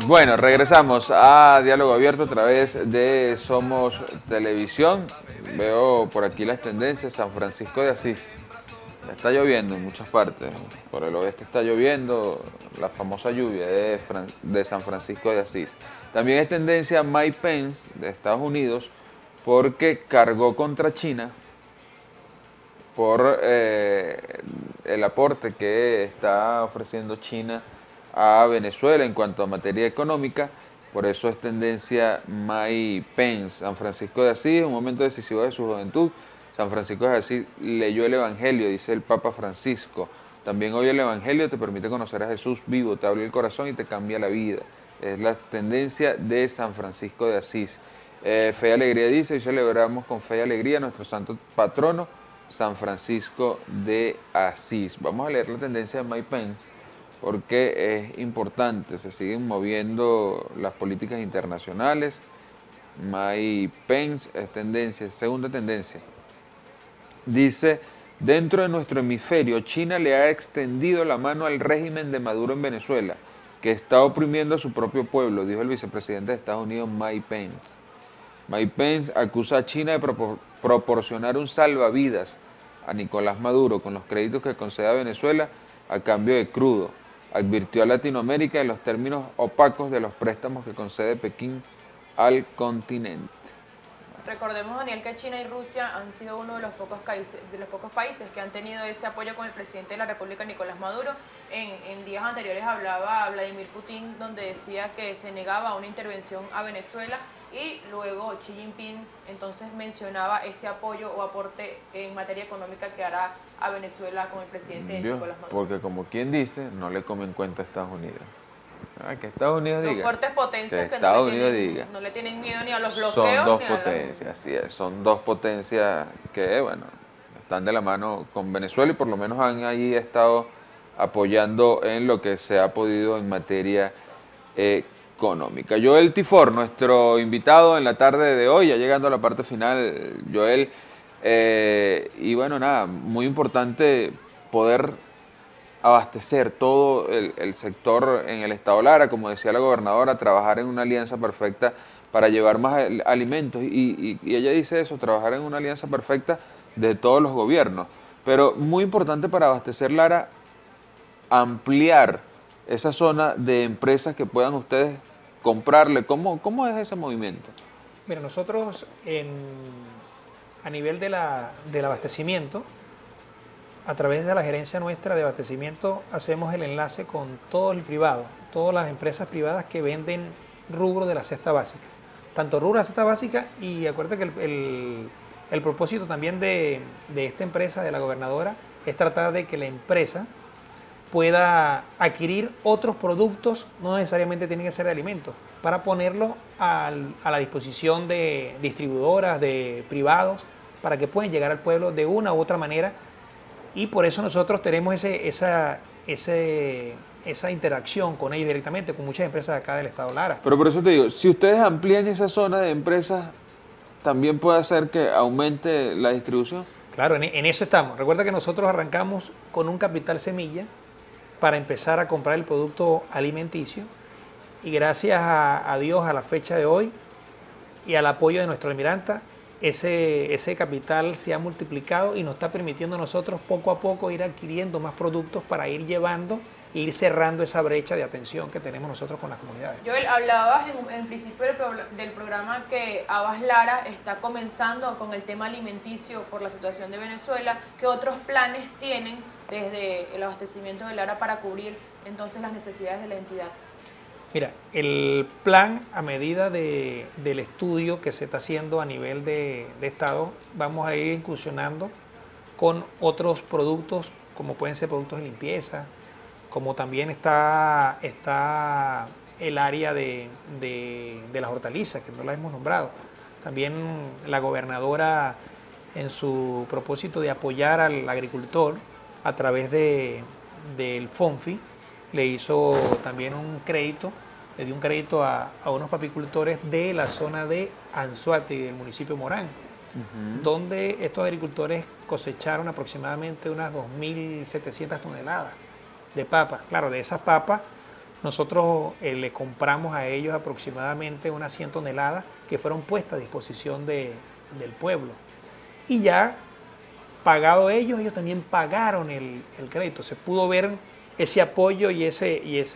Bueno, regresamos a Diálogo Abierto a través de Somos Televisión. Veo por aquí las tendencias. San Francisco de Asís. Está lloviendo en muchas partes. Por el oeste está lloviendo, la famosa lluvia de San Francisco de Asís. También es tendencia Mike Pence de Estados Unidos porque cargó contra China por el aporte que está ofreciendo China a Venezuela en cuanto a materia económica. Por eso es tendencia Mike Pence. San Francisco de Asís, un momento decisivo de su juventud. San Francisco de Asís leyó el Evangelio, dice el Papa Francisco. También hoy el Evangelio te permite conocer a Jesús vivo, te abre el corazón y te cambia la vida. Es la tendencia de San Francisco de Asís. Fe y Alegría dice, hoy celebramos con fe y alegría a nuestro santo patrono, San Francisco de Asís. Vamos a leer la tendencia de Mike Pence, porque es importante, se siguen moviendo las políticas internacionales. Mike Pence es tendencia, segunda tendencia. Dice, dentro de nuestro hemisferio, China le ha extendido la mano al régimen de Maduro en Venezuela, que está oprimiendo a su propio pueblo, dijo el vicepresidente de Estados Unidos, Mike Pence. Mike Pence acusa a China de proporcionar un salvavidas a Nicolás Maduro con los créditos que concede a Venezuela a cambio de crudo. Advirtió a Latinoamérica de los términos opacos de los préstamos que concede Pekín al continente. Recordemos, Daniel, que China y Rusia han sido uno de los pocos países que han tenido ese apoyo con el presidente de la República, Nicolás Maduro. En días anteriores hablaba Vladimir Putin, donde decía que se negaba a una intervención a Venezuela, y luego Xi Jinping entonces mencionaba este apoyo o aporte en materia económica que hará a Venezuela con el presidente Nicolás Maduro. Porque como quien dice, no le come en cuenta a Estados Unidos. Que Estados Unidos diga. Dos fuertes potencias que no le tienen miedo ni a los bloqueos. Son dos ni potencias, así es. Son dos potencias que, bueno, están de la mano con Venezuela y por lo menos han ahí estado apoyando en lo que se ha podido en materia económica. Joel Tifor, nuestro invitado en la tarde de hoy, ya llegando a la parte final, Joel. Y bueno, nada, muy importante poder abastecer todo el sector en el estado Lara, como decía la gobernadora, trabajar en una alianza perfecta para llevar más alimentos. Y ella dice eso, trabajar en una alianza perfecta de todos los gobiernos. Pero muy importante para abastecer Lara, ampliar esa zona de empresas que puedan ustedes comprarle. ¿Cómo es ese movimiento? Mira, nosotros a nivel del abastecimiento, a través de la gerencia nuestra de abastecimiento, hacemos el enlace con todo el privado, todas las empresas privadas que venden rubro de la cesta básica. Tanto rubro de la cesta básica, y acuérdate que el propósito también de esta empresa, de la gobernadora, es tratar de que la empresa pueda adquirir otros productos, no necesariamente tienen que ser de alimentos, para ponerlo a la disposición de distribuidoras, de privados, para que puedan llegar al pueblo de una u otra manera. Y por eso nosotros tenemos esa interacción con ellos directamente, con muchas empresas de acá del estado Lara. Pero por eso te digo, si ustedes amplían esa zona de empresas, ¿también puede hacer que aumente la distribución? Claro, en eso estamos. Recuerda que nosotros arrancamos con un capital semilla para empezar a comprar el producto alimenticio, y gracias a Dios, a la fecha de hoy y al apoyo de nuestro almiranta, ese capital se ha multiplicado y nos está permitiendo a nosotros poco a poco ir adquiriendo más productos para ir llevando e ir cerrando esa brecha de atención que tenemos nosotros con las comunidades. Joel, hablabas en principio del programa que Aguas Lara está comenzando con el tema alimenticio por la situación de Venezuela. ¿Qué otros planes tienen desde el abastecimiento de Lara para cubrir entonces las necesidades de la entidad? Mira, el plan, a medida del estudio que se está haciendo a nivel de Estado, vamos a ir incursionando con otros productos, como pueden ser productos de limpieza, como también está el área de las hortalizas, que no las hemos nombrado. También la gobernadora, en su propósito de apoyar al agricultor a través del FONFI, le hizo también un crédito, le dio un crédito a unos papicultores de la zona de Anzoátegui, del municipio de Morán, donde estos agricultores cosecharon aproximadamente unas 2.700 toneladas de papas. Claro, de esas papas nosotros le compramos a ellos aproximadamente unas 100 toneladas que fueron puestas a disposición del pueblo. Y ya pagado ellos, ellos también pagaron el crédito. Se pudo ver ese apoyo y esa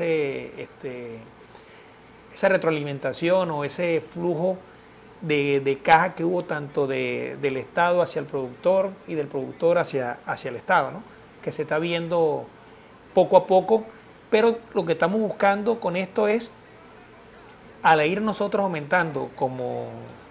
retroalimentación o ese flujo de caja que hubo tanto del Estado hacia el productor y del productor hacia el Estado, ¿no? Que se está viendo poco a poco, pero lo que estamos buscando con esto es, al ir nosotros aumentando como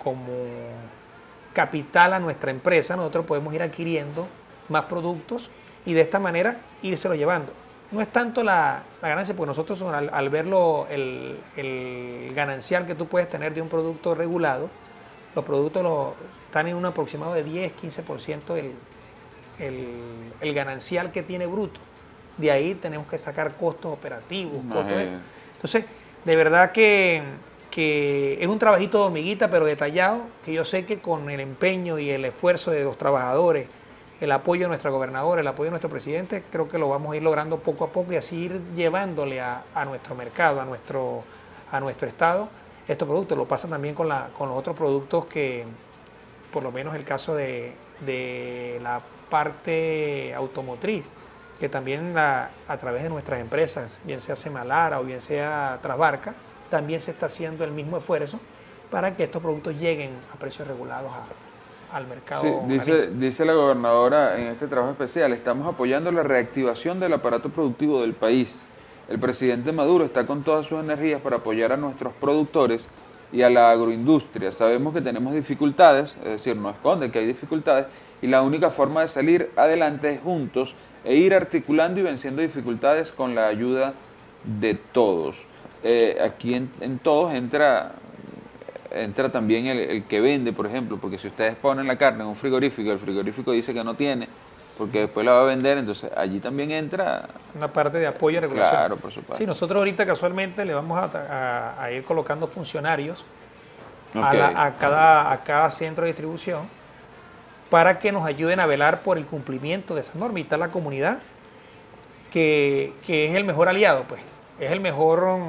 capital a nuestra empresa, nosotros podemos ir adquiriendo más productos y de esta manera írselo llevando. No es tanto la ganancia, porque nosotros al verlo el ganancial que tú puedes tener de un producto regulado, los productos están en un aproximado de 10-15% el ganancial que tiene bruto. De ahí tenemos que sacar costos operativos. Entonces, de verdad que es un trabajito de hormiguita, pero detallado, que yo sé que con el empeño y el esfuerzo de los trabajadores, el apoyo de nuestra gobernadora, el apoyo de nuestro presidente, creo que lo vamos a ir logrando poco a poco y así ir llevándole a nuestro mercado, a nuestro estado, estos productos. Lo pasa también con los otros productos que, por lo menos el caso de la parte automotriz, que también a través de nuestras empresas, bien sea Semalara o bien sea Trasbarca, también se está haciendo el mismo esfuerzo para que estos productos lleguen a precios regulados al mercado. Sí, dice la gobernadora en este trabajo especial: estamos apoyando la reactivación del aparato productivo del país. El presidente Maduro está con todas sus energías para apoyar a nuestros productores y a la agroindustria. Sabemos que tenemos dificultades, es decir, no esconde que hay dificultades, y la única forma de salir adelante es juntos e ir articulando y venciendo dificultades con la ayuda de todos. Aquí en todos entra también el que vende, por ejemplo, porque si ustedes ponen la carne en un frigorífico, el frigorífico dice que no tiene, porque después la va a vender, entonces allí también entra una parte de apoyo y regulación. Claro, por supuesto. Sí, nosotros ahorita casualmente le vamos a ir colocando funcionarios a cada centro de distribución para que nos ayuden a velar por el cumplimiento de esa norma. Y está la comunidad, que es el mejor aliado, pues, es el mejor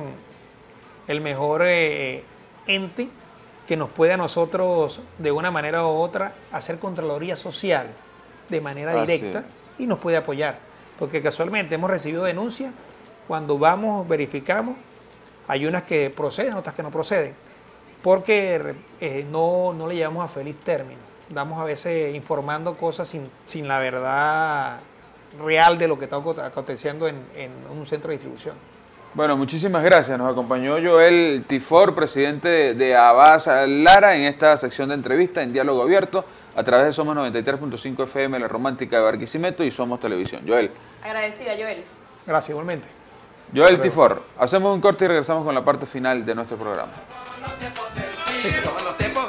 ente que nos puede a nosotros, de una manera u otra, hacer contraloría social de manera directa y nos puede apoyar. Porque casualmente hemos recibido denuncias, cuando vamos, verificamos, hay unas que proceden, otras que no proceden, porque no le llevamos a feliz término. Damos a veces informando cosas sin la verdad real de lo que está aconteciendo en un centro de distribución. Bueno, muchísimas gracias. Nos acompañó Joel Tifor, presidente de Avasa Lara, en esta sección de entrevista en Diálogo Abierto, a través de Somos 93.5 FM, La Romántica de Barquisimeto, y Somos Televisión. Joel. Agradecida, Joel. Gracias, igualmente. Joel Tifor, hacemos un corte y regresamos con la parte final de nuestro programa. Los tiempos